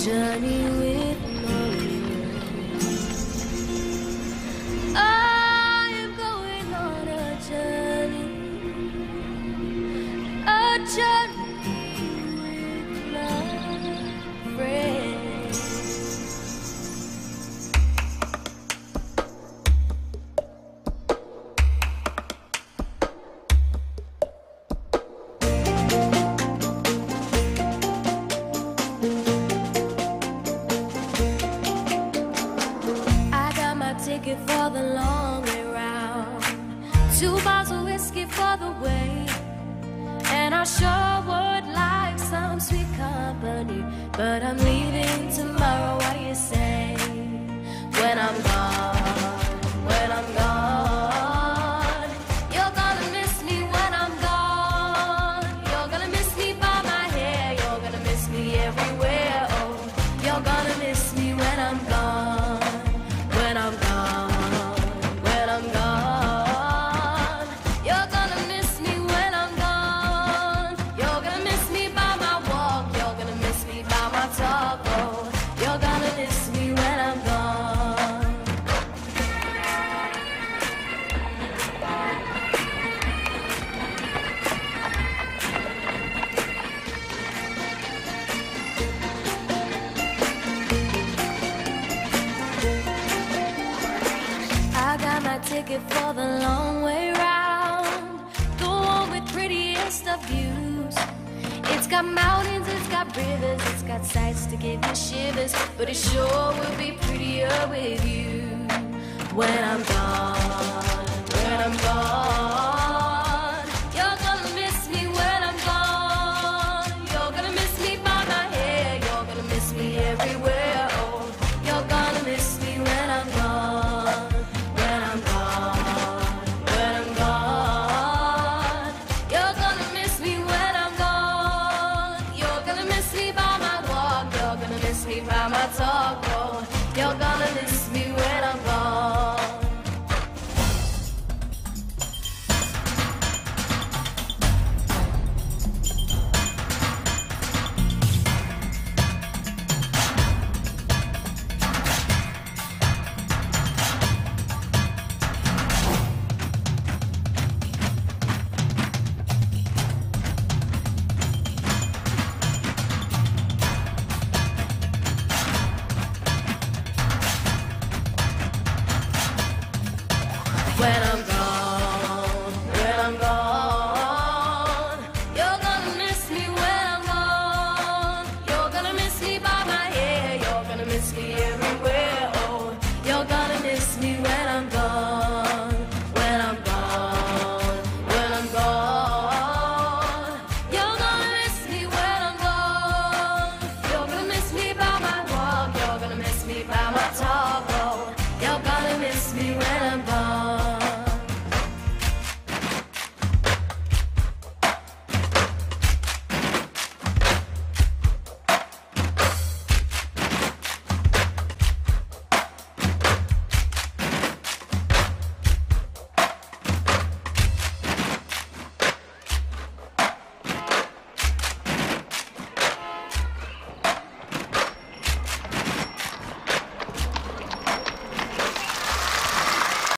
journey with no I am going on a journey with my friends. Ticket for the long way round, 2 bottles of whiskey for the way, and I sure would like some sweet company, but I'm leaving tomorrow. What do you say? When I'm gone, you're gonna miss me when I'm gone. You're gonna miss me by my hair, you're gonna miss me everywhere. Oh, you're gonna miss me when I'm gone. When I'm gone, when I'm gone, you're gonna miss me when I'm gone. You're gonna miss me by my walk, you're gonna miss me by my talk. Oh, you're gonna miss me when I'm gone. I got my ticket for the long way round, the one with prettiest of views. It's got mountains, it's got rivers, it's got sights to give you shivers, but it sure will be prettier with you. When I'm gone, when I'm gone, you're gonna miss me when I'm gone. You're gonna miss me by my hair, you're gonna miss me everywhere. Oh, you're gonna miss me when I'm gone. When I'm gone, when I'm gone, you're gonna miss me when I'm gone. You're gonna miss me by my walk, you're gonna miss me by my talk. Oh, you're gonna miss me when I'm gone. When I'm gone, when I'm gone.